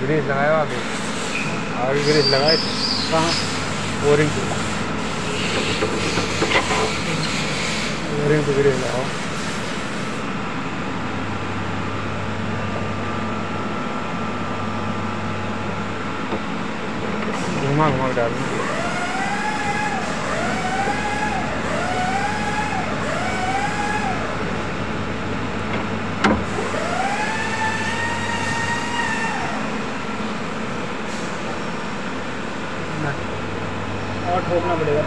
Greece लगाया आगे, आगे ग्रीस लगाए थे। कहाँ? ओरिंग पे, ओरिंग पे ग्रीस लगाओ। घुमा घुमा के डालना। और ठोकना पड़ेगा।